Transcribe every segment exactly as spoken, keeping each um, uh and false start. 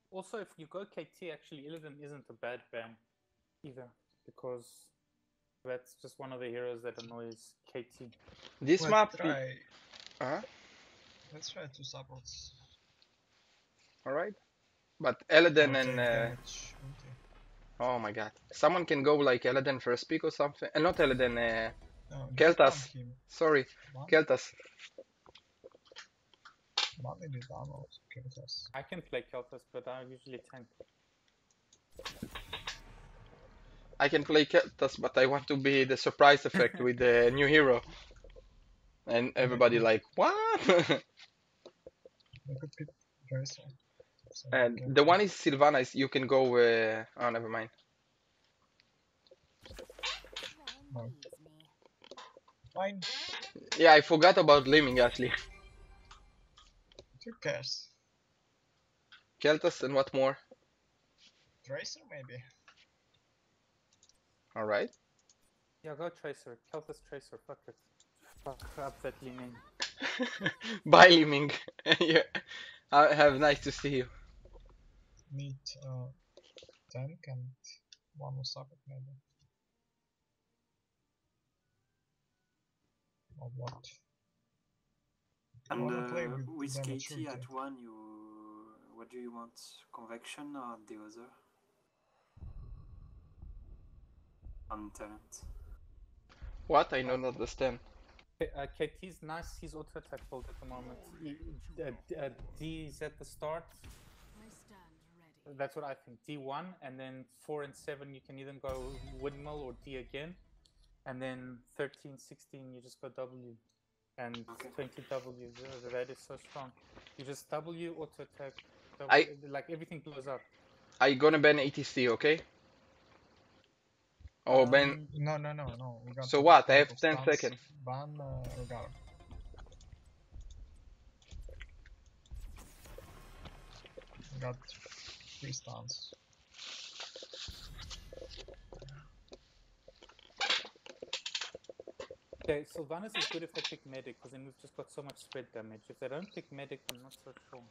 Also, if you go K T, actually, Illidan isn't a bad ban either, because that's just one of the heroes that annoys K T. This Let's map. try. Uh -huh. Let's try two supports. All right. But Illidan Or and take uh, damage. Okay. oh my god, someone can go like Illidan first pick or something. Uh, not Illidan. Uh, No, just ban Keltas. him. Sorry, Ban? Keltas. Ban maybe ban or Keltas. I can play Keltas, but I usually tank. I can play Keltas, but I want to be the surprise effect with the new hero. And everybody could, like, what? they could pick Tracer. So And get the one is Sylvana, is you can go, uh, oh, never mind. no. Fine. Yeah, I forgot about Liming actually. Who cares? Keltas and what more? Tracer maybe. Alright. Yeah, go Tracer. Keltas Tracer, fuck it. Fuck up that Liming. Bye Liming. Yeah. I have nice to see you. Need uh, tank and one more support maybe. Or what? And wanna play uh, with with K damage T ulti. at one, you what do you want? Convection or the other? On talent. What? I don't understand. Uh, K T's nice, he's auto attack build at the moment. He, uh, uh, D is at the start. That's what I think. D one, and then four and seven you can either go windmill or D again. And then thirteen, sixteen you just go W. And Okay. twenty W, the red is so strong. You just W, auto attack, W, I- like everything blows up. I gonna ban A T C, okay? Oh, Um, ban. No, no, no, no. We got So what? I lot have of ten stuns. seconds. Ban uh, Regar. We got three stuns. Okay, Sylvanas is good if they pick medic, because then we've just got so much spread damage. If they don't pick medic, I'm not so sure.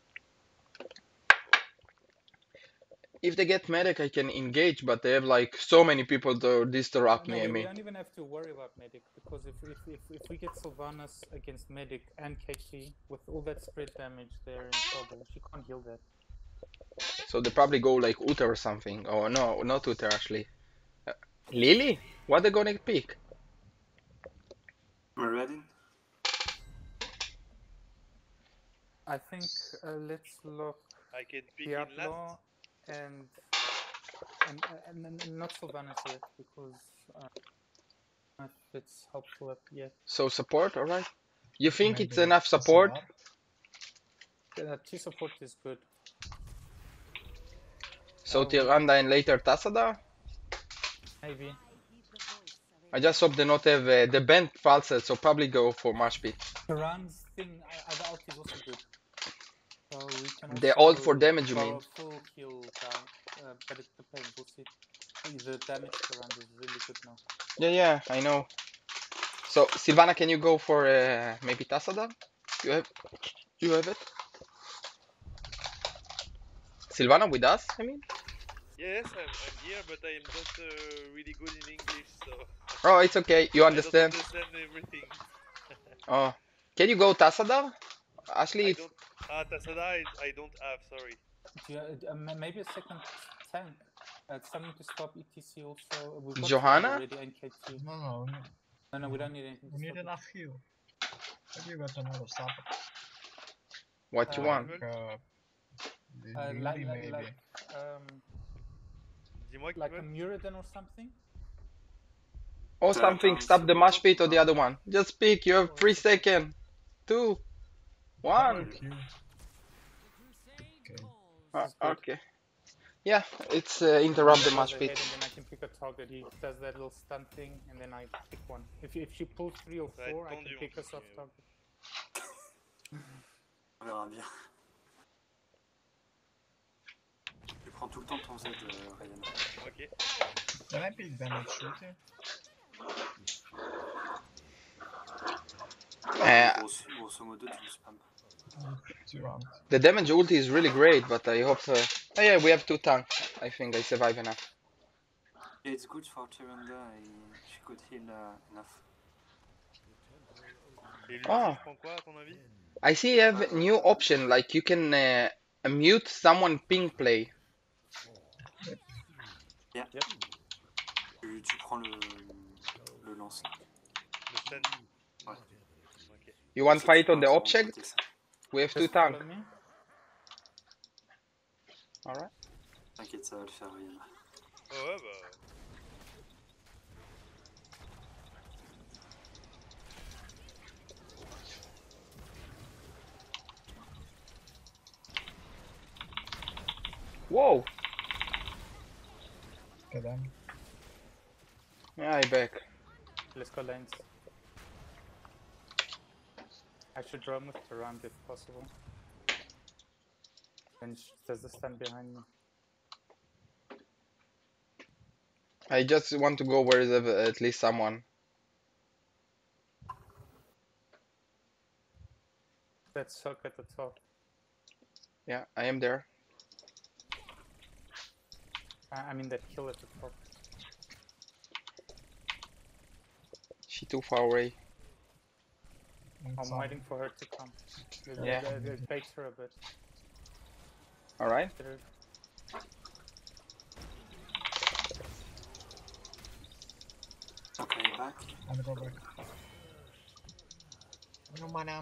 If they get medic, I can engage, but they have like so many people to disrupt No, me. we, I we mean, don't even have to worry about medic, because if if, if, if we get Sylvanas against medic and K T, with all that spread damage, they're in trouble. She can't heal that. so they probably go like Uta or something. Oh no, not Uta actually. Uh, Lily? What they gonna pick? Muradin? I think uh, let's look I can pick in last. Diablo and and, and and not Sylvanas yet, because uh, I don't know if it's helpful up yet. So support, alright. You think Maybe it's enough support? S L R? Uh, T support is good. So Uh, Tyrande and later Tassadar? Maybe. I just hope they not have uh, the bent falset, so probably go for Marsh Pit. Karan's thing, uh, other ult is also good. So we can also They're all for damage, you go mean? full kill guy, uh, but it depends, we'll see. The damage Karan is really good now. Yeah, yeah, I know. So Sylvana, can you go for uh, maybe Tassadar? You have, you have it. Sylvana with us, I mean. Yes, I'm, I'm here, but I am not uh, really good in English, so. Oh, it's okay. You understand? I don't understand everything. Oh, can you go Tassadar? Actually, I it's... don't. Ah, Tassadar, I, I don't have. Sorry. Do you, uh, maybe a second tank. Uh, something to stop E T C also. We've got Johanna? already and K T. No, no, no. No, no, we don't need anything. We need to stop enough heal. Maybe you got another support. What you Uh, want? Like, uh, it. Uh, Lily like, maybe. like, um, Dis-moi qui like a veut. Muradin or something. Or something, stop the Marsh Pit or the other one. Just pick, you have three seconds. Two. One. Q. Okay. Uh, Is good. okay. Yeah, it's uh, interrupt the Goes Marsh ahead Pit. and then I can pick a target. He does that little stun thing, and then I pick one. If if she pulls three or Ouais, four, I tendu, can pick on a soft fait, target. On verra bien. Tu prends tout le temps ton Z, euh, Ryan. Ok. Can I pick damage shooting? Uh, Grosso, grosso modo, tu le spam. Two round. The damage ulti is really great, but I hope. Uh... Oh yeah, we have two tanks. I think I survive enough. Yeah, it's good for Tyrande. She could heal uh, enough. Et lui, Ah. il prend quoi à ton avis? I see you have a new option, like you can uh, mute someone ping play. Yeah. Yep. Tu, tu prends le, le lance. Le stun. Ouais. Ok. You want Ça, fight tu on the peux object? entièrement sauter ça. We have two Just follow tanks. me. Alright. T'inquiète, ça va le faire, Ryan. Oh ouais, bah. Whoa! Get them. Yeah, I back. Let's go lanes. I should roam with Tyrande if possible. And sh- there's the stand behind me. I just want to go where there's at least someone. That soak at the top. Yeah, I am there. I, I mean that kill at the top. She too far away. And I'm some. waiting for her to come. It, Yeah. it, it takes her a bit. Alright. Get her- Okay, back. And go back. No mana.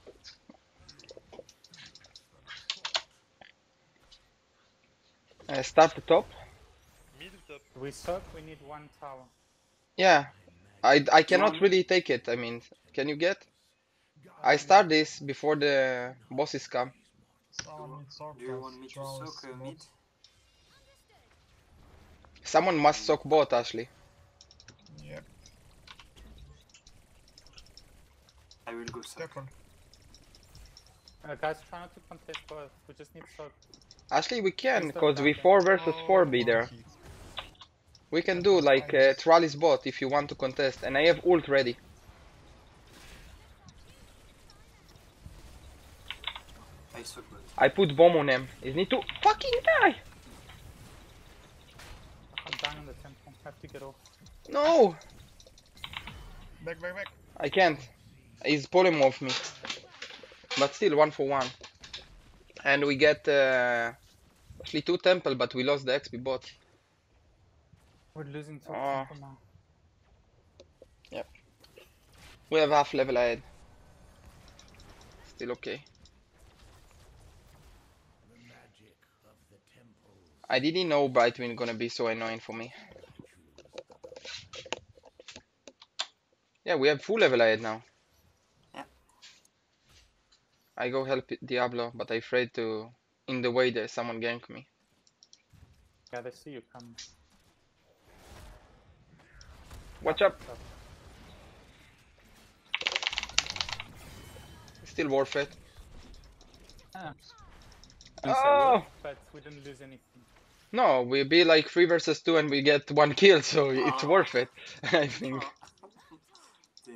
Uh, start the top. Mid ou top? We suck, we need one tower. Yeah. I, I cannot want- really take it. I mean, can you get? I start this before the bosses come. Someone needs sword Do you want me to soak uh, mid? Someone must soak bot, Ashley. Yep. I will go soak. Careful. Uh, guys, try not to contest both. We just need soak. Ashley, we can, Just because we attack. four versus four Oh, be there. heat. We can do like uh, Trallis bot if you want to contest, and I have ult ready. I soak bot. I put bomb on him. He need to fucking die! I'm down in the temple. I have to get off. No! Back, back, back. I can't. He's polymorph me. But still, one for one. And we get uh, actually two temple, but we lost the X P bot. We're losing to Oh. temple now. We have half level ahead. Still okay. I didn't know Brightwing gonna be so annoying for me. Yeah, we have full level ahead now. Yeah. I go help Diablo, but I'm afraid to in the way that someone gank me. Yeah, they see you come. Watch up. Up. Still worth it. Ah. Oh! But we didn't lose anything. No, we be like three versus two and we get one kill, so it's Oh. worth it, I think. Damn.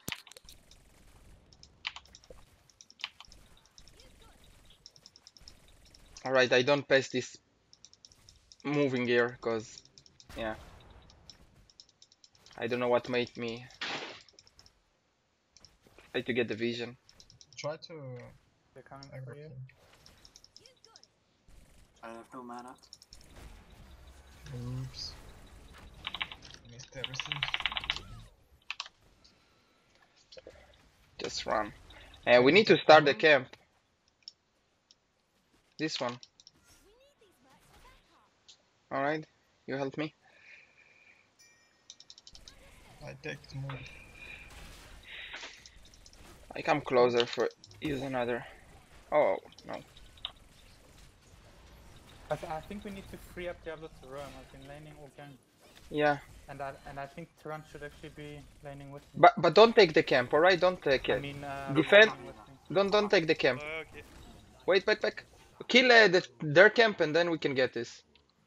Alright, I don't pass this moving here, cause yeah. I don't know what made me try to get the vision. Try to They're coming for aggro you. him. I have no mana. Oops. Missed everything. Just run. Uh, we need to start the camp. This one. Alright, you help me. I take the move. I come closer for use another. Oh no. I, th I think we need to free up Diablo to roam. I've been laning all game. Yeah, And I, and I think Tyran should actually be laning with me. but but don't take the camp, alright? Don't take I it. mean, uh, Defend- roaming with me. Don't don't take the camp. Ouais, ok. Wait, wait, wait. Kill uh, the, their camp and then we can get this.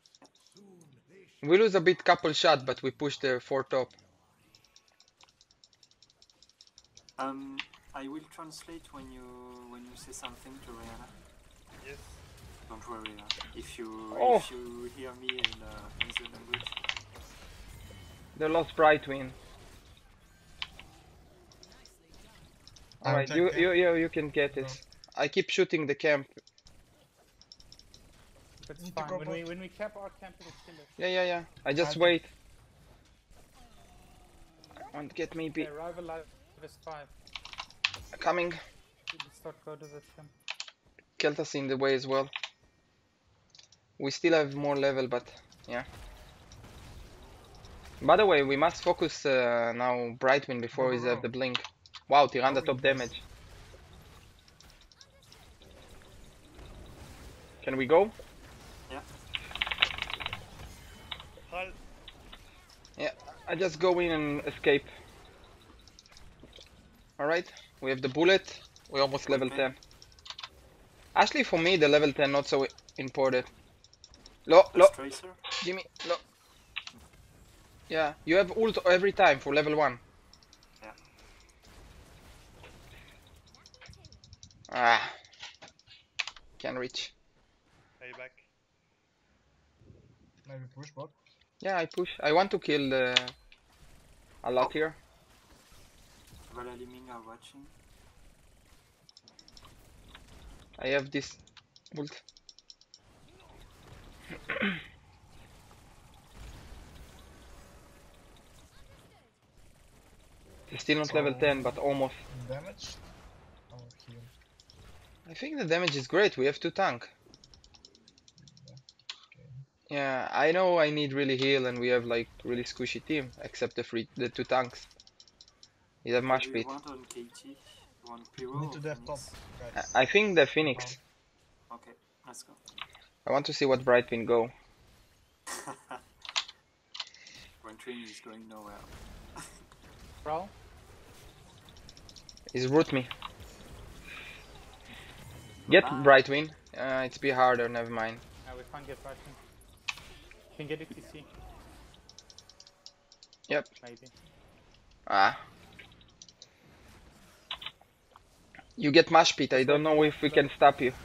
We lose a bit couple shot, but we push the four top. Um, I will translate when you when you say something to Rihanna. Yes. Don't worry. Uh, if you Oh. if you hear me in uh, in the language. They lost Brightwing. I will Alright, take you, camp. you, you, you can get Go. this. I keep shooting the camp. That's Need to fine. go When we bot. when we cap our camp, it'll kill us. Yeah, yeah, yeah. I just I- wait. And get maybe Okay, arrive alive is five. coming. Let's start go to the camp. Keltas in the way as well. We still have more level, but yeah. By the way, we must focus uh, now Brightwing before Go, we go, have go. the blink. Wow, Tyrande Going top fast. damage. Can we go? Halt. Yeah, I just go in and escape. Alright, we have the bullet. We're almost level Okay. ten. Actually, for me, the level ten not so important. Lo, lo, Last Tracer. Jimmy, lo. Yeah, you have ult every time for level one. Yeah. Ah, can reach. Hey, back. Maybe push bot. Yeah, I push. I want to kill uh, a lot here. Vala Liming are watching. I have this ult. It's still not level So- ten, but almost. Damage. Or heal. I think the damage is great. We have two tank. Yeah. Okay. Yeah, I know I need really heal, and we have like really squishy team, except the free the two tanks. We have What much do you beat. want on K T? You want Pyro We need or to death top, Phoenix? guys. I I think the Phoenix. Okay, let's go. I want to see what Brightwing go. When train is going nowhere. Brawl. He's root me. Get Ah. Brightwing. Uh, it's be harder. Never mind. No, we can't get right in. Can get it T C. Yep. Maybe. Ah. You get mash pit. I don't know if we can stop you.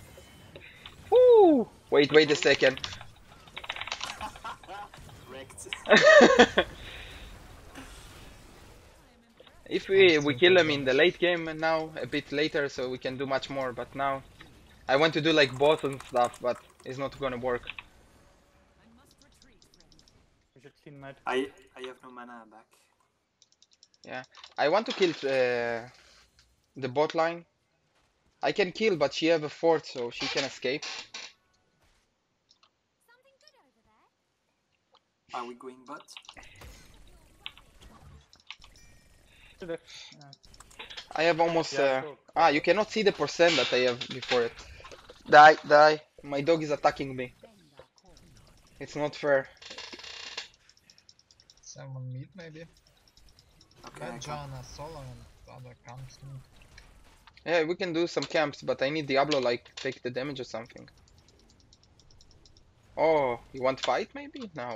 Woo! Wait, wait a second. Wrecked. If we we kill him in the late game and now a bit later, so we can do much more. But now, I want to do like boss and stuff, but it's not gonna work. We should clean mid. I I have no mana back. I want to kill uh, the bot line. I can kill, but she have a fort, so she can escape. Are we going bot? To the. Uh, I have almost. yeah, Uh, sure. ah, you cannot see the percent that I have before it. Die, die. My dog is attacking me. It's not fair. Someone meet maybe. Okay, I Let can. Janna solo and other camps meet. Yeah, we can do some camps, but I need Diablo like take the damage or something. Oh, you want fight maybe? No.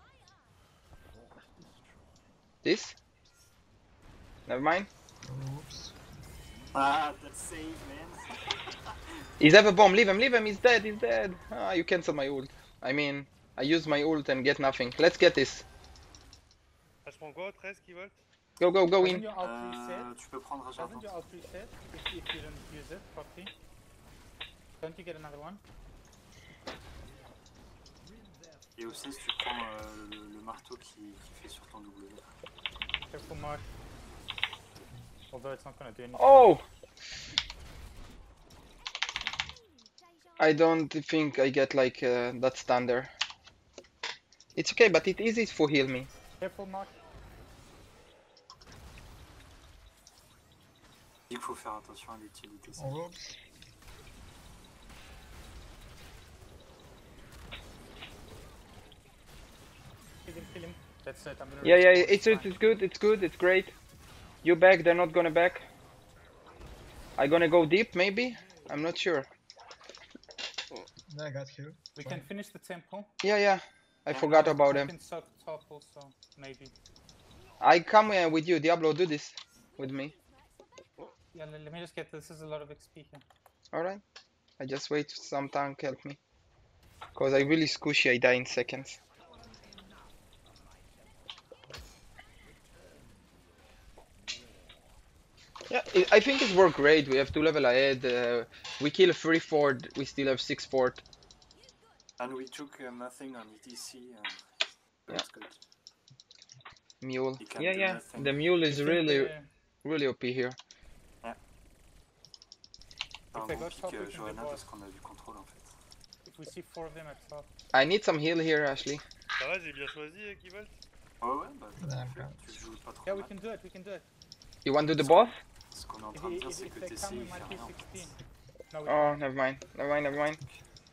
This? Never mind. Oops. Ah, that's save, man. He's have a bomb. Leave him, leave him. He's dead, he's dead. Ah, you cancel my ult. I mean, I use my ult and get nothing. Let's get this. Ça se prend quoi? treize qui volt? Go, go, go Doesn't in. your ult Euh, reset? tu peux prendre un jardin. Doesn't your ult reset if, if you don't use it properly? Don't you get another one? Et au seize, tu prends euh, le, le marteau qui, qui fait sur ton W. Careful mark. Although it's not gonna do anything. Oh! I don't think I get like uh, that standard. It's okay, but it is easy for heal me. Careful mark. Il faut faire attention à l'utilité. ça. Oh, oops. Kill him, kill him. That's it. I'm gonna Yeah, yeah, respawn, it's fine. it's good, it's good, it's great. You back, they're not gonna back. I gonna go deep, maybe? I'm not sure. I got healed. We Fine. can finish the temple. Yeah, yeah, I Yeah, forgot I about him. can suck top also, maybe. I come uh, with you, Diablo, do this with me. Yeah, let, let me just get this. This is a lot of X P here. Alright. I just wait for some tank help me. Cause I really squishy, I die in seconds. Yeah, I I think it worked great. We have two level ahead. Uh, we kill three fort. We still have six fort. And we took uh, nothing on E T C. Uh, Yeah. That's good. Mule. He can Yeah, do yeah. nothing. The mule You is think really, they- really O P here. C'est un they bon got pick top, we euh, can Johanna do parce boss. qu'on a du contrôle en fait. If we see four of them at top. I need some heal here, Ashley. Ça va, j'ai bien choisi, euh, Kivolt? Ouais ouais, bah t'as Yeah, bien I'm fait. coming. Tu joues pas trop Yeah, we mal. can do it. We can do it. You want to do the boss? Ce qu'on est en If, train de if, dire if, c'est if que they T C come, we il fait might be rien en fait. sixteen. No, we Oh, can't. never mind. Never mind. Never mind.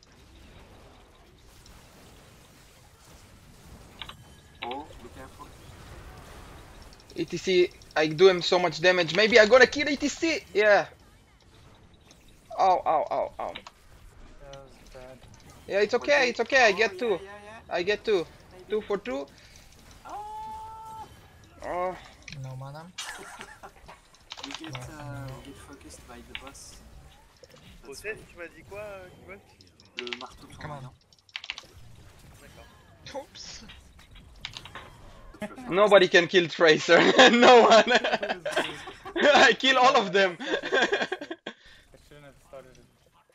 Oh, be careful. E T C, I do him so much damage. Maybe I gotta kill E T C. Yeah. Ow, ow, ow, ow. That was bad. Yeah, it's okay. It's okay. I Oh, get yeah, two. Yeah, yeah. I get two. Maybe. Two for two. Ah! Oh, No mana. We get, No, uh, no. we get focused by the boss. That's Process, why. tu m'as dit quoi, euh, Kivolt? Le marteau Come on. tournoyant. D'accord. Oops. Tu peux faire nobody can kill Tracer. No one. I kill all of them. I shouldn't have started it.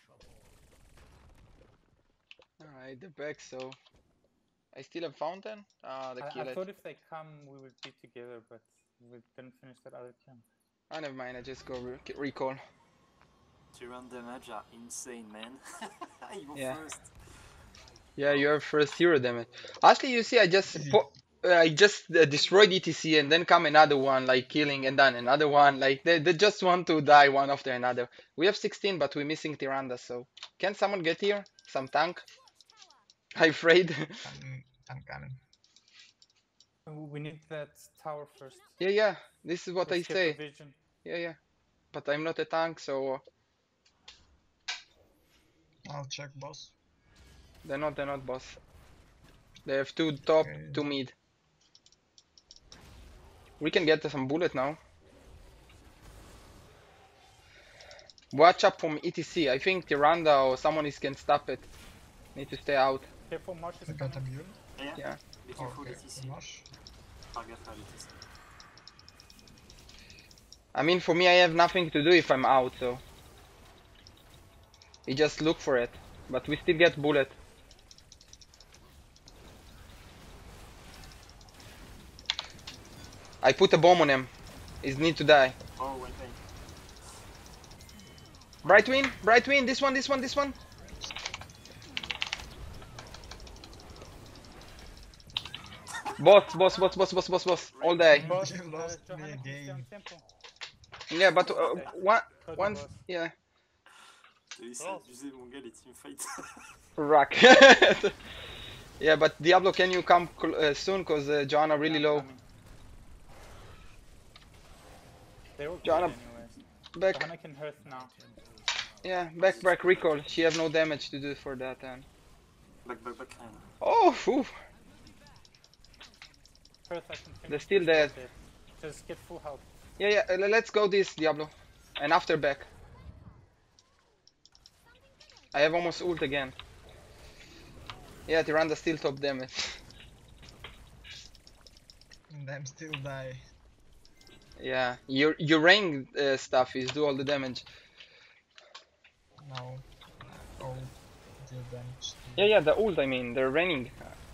Alright, the back, so. I still have fountain? Ah, the I, kill I it. thought if they come, we would be together, but we didn't finish that other camp. Ah, never mind, I just go re recall. Tyrant damage are insane, man. You're Yeah. first. Yeah, you have first hero damage. Actually, you see, I just po uh, I just uh, destroyed E T C and then come another one, like killing and then another one. Like they, they just want to die one after another. We have sixteen, but we're missing Tyrande, so can someone get here? Some tank? I'm afraid. I'm, I'm coming. Uh, We need that tower first. Yeah, yeah. This is what Let's I get say. the vision. Yeah, yeah. But I'm not a tank, so I'll check boss. they're not. They're not boss. They have two top, Okay. two mid. We can get some bullet now. Watch up from E T C. I think Tyrande or someone is can stop it. Need to stay out. Careful, Marsh is I got a coming. mule. Yeah. Yeah. Be careful, Okay, E T C. Mosh. Faire gaffe à l'E T C. I mean, for me, I have nothing to do if I'm out, so. We just look for it. But we still get bullet. I put a bomb on him. He's need to die. Oh, wait, wait. Brightwing, Brightwing, this one, this one, this one. Boss, boss, boss, boss, boss, boss, boss. All day. Boss, You uh, lost me Johanna, please stay on again. tempo. Yeah, but uh, one, Cut the one, boss. yeah. T'as vu, c'est Oh. abusé, mon gars, les teamfights. Rack. Yeah, but Diablo, can you come cl- uh, soon? Cause uh, Johanna really Yeah, I'm low. coming. They were good Johanna, anyways. Back, Johanna can hurt now. yeah, back, back, recall. She have no damage to do for that. And Back, back, back, line. oh, phew. Hurt, I can finish. They're still this dead. bit. Just get full health. Yeah, yeah. uh, Let's go this Diablo, and after back. I have almost ult again. Yeah, Tyrande still top damage. And I'm still die. Yeah, your your rank uh, stuff is do all the damage. Now. Oh, deal damage. Yeah, yeah, the ult. I mean, they're running.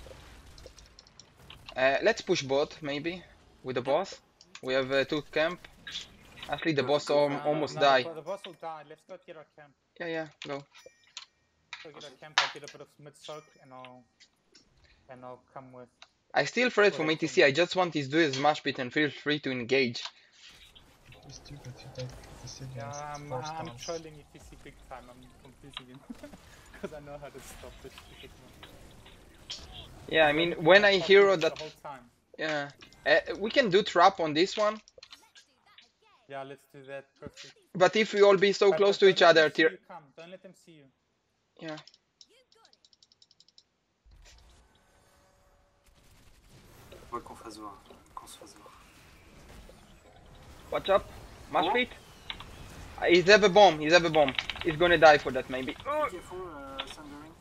Uh, let's push bot maybe with the boss. We have uh, two camp. Actually, the boss al Uh, almost no, die. The, the boss will die. Let's go get our camp. Yeah, yeah, go. Go get our camp. I'll get a bit of mid soak and I'll and I'll come with. I still afraid from Well, E T C. I just want his do his smash pit and feel free to engage. It's stupid to take the city Yeah, against I'm, four I'm stars. trolling E T C big time. I'm confusing him because I know how to stop this stupid one. Yeah, I mean, when I Stop hero it that, the whole time. yeah, uh, we can do trap on this one. Yeah, let's do that. Perfect. But if we all be so But- close but to each don't let other, them see tier, you come. Don't let them see you. yeah. Ouais, qu'on fasse voir. Qu'on se fasse voir. Watch up, smash Oh. pit. He's have a bomb. He's have a bomb. He's gonna die for that maybe. Oh, Be careful, uh, Thundering.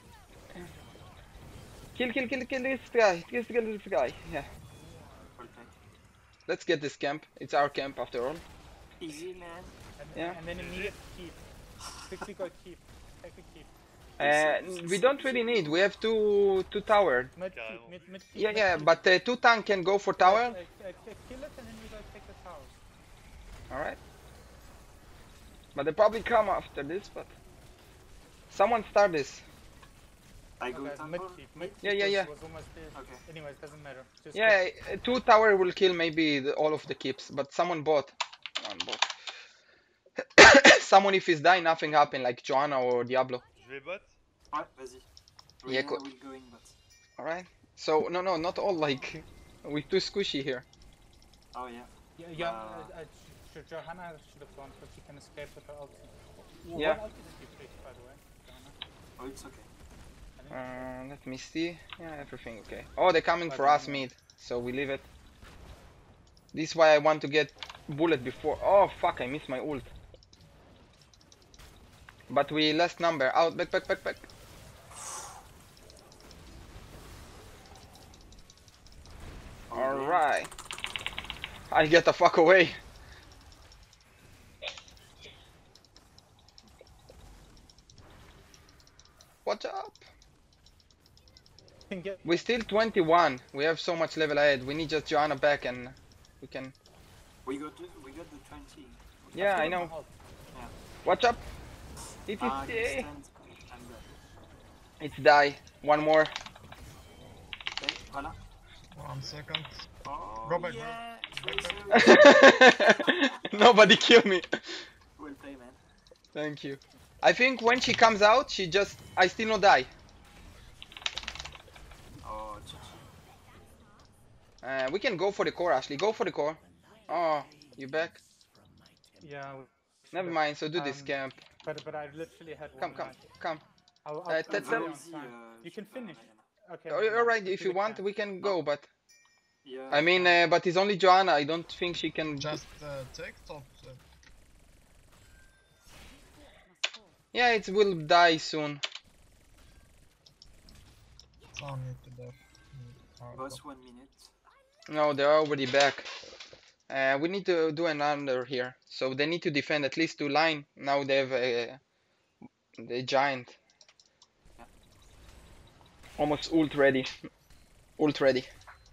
kill, kill, kill, kill this guy. Kill, kill this guy. Yeah. Well played. Let's get this camp. It's our camp after all. Easy, man. And, Yeah. and then immediate keep. Quickly go keep. Take a keep. Uh, we don't really need. We have two two tower. Mid keep, Carrément. mid, mid keep. Yeah, mid yeah. keep. But uh, two tank can go for tower. Uh, uh, uh, kill it and then we go take the towers. All right. But they probably come after this. But someone start this. I go Okay, mid temple. keep. Mid keep Yeah, yeah, was- yeah. was almost dead. Okay. Anyways, doesn't matter. Just Yeah, uh, two tower will kill maybe the, all of the keeps. But someone bought. One bought. Someone if he's die, nothing happen like Joanna or Diablo. Je vais bot. Ouais, vas-y. Yeah, Rihanna co- will go in, but. All right. So no, no, not all like. We're too squishy here. Oh yeah. Yeah, yeah Uh, uh, uh, Jo- Johanna should have gone because she can escape with her ulti. Well, Yeah. What ulti did you pick, by the way, Johanna? Oh, it's okay. I think Uh, let me see. Yeah, everything okay. Oh, they're coming I for don't us know. mid, so we leave it. This is why I want to get bullet before. Oh fuck! I missed my ult. But we last number out. Back, back, back, back. Oh, All yeah. right. I get the fuck away. Watch up. can get We're still twenty-one. We have so much level ahead. We need just Joanna back and we can. We got the, we got the twenty. Yeah, I I've got know. my ult. Watch up. It is. Ah, eh, extend. I'm dead. It's die. One more. Okay, voilà. One second. Oh, Go back, go yeah. back, Tracer. Nobody kill me. Well played, man. Thank you. I think when she comes out, she just. I still not die. Oh, G G. Uh, we can go for the core, Ashley. Go for the core. Oh, you back? Yeah. we- Never mind. So do this Um, camp. But but I literally had Come, one come, life. come. I'll, I'll, Uh, I'll tell- be tell- on Easy, time. uh, You can uh, finish. Rihanna. Okay. Oh, never mind. alright, Do if you the want, camp. we can go, but Yeah. I mean, uh, but it's only Joanna. I don't think she can. Just uh, take top. Uh, Yeah, it will die soon. some need to def. Mm, Boss one minute. No, they're already back. Uh, we need to do another here. So they need to defend at least two line. Now they have a, the giant. Almost ult ready. Ult ready.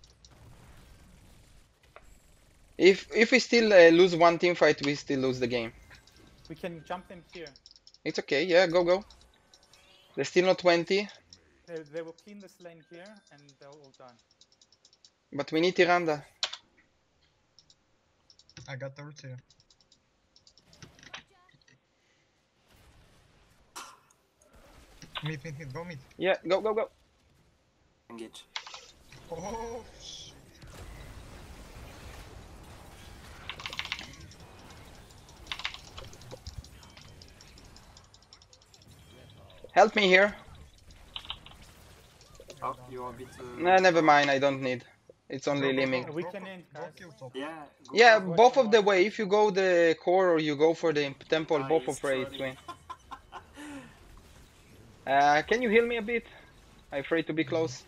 If if we still uh, lose one team fight, we still lose the game. We can jump them here. It's okay. Yeah, go go. They're still not twenty, They, they will clean this lane here and they'll all die. but we need Tiranda. I got the root here. Meet, meet, meet, go meet. Yeah, go go go. Engage. Oh, sh- Help me here. Oh, you're a bit. Uh, Nah, never mind. I don't need. It's only go, go, Liming. go, We go, can go, end, go guys. kill top. Yeah. Go Yeah, for- go both for of the one. way. If you go the core or you go for the temple, Ah, both he's of ways trolling. win. Uh, can you heal me a bit? I'm afraid to be close.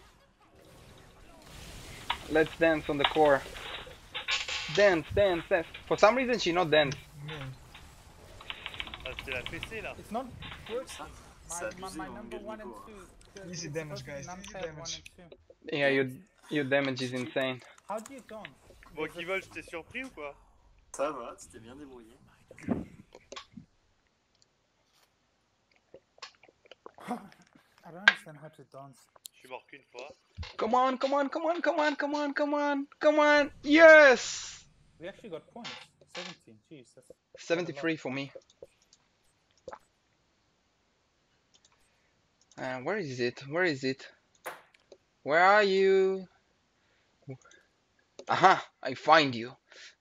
Let's dance on the core. Dance, dance, dance. For some reason she not dance. Me. Ah, c'était la P C là. It's not working. Ça, My, c'est my, abusé my en number one and Gallico. two. the- Easy it's damage, supposed to be guys, easy numpad damage. one and two. Yeah, your your damage is insane. How do you don't? Bon, There's a- Kivol, j'étais surpris ou quoi? Ça va, tu t'es bien débrouillé. I don't understand how to dance. Je suis mort qu'une fois. Come on, come on, come on, come on, come on, come on, come on. Yes! We actually got points. seventeen. Jeez, that's seventy-three for me. Uh, where is it? Where is it? Where are you? Aha! I find you.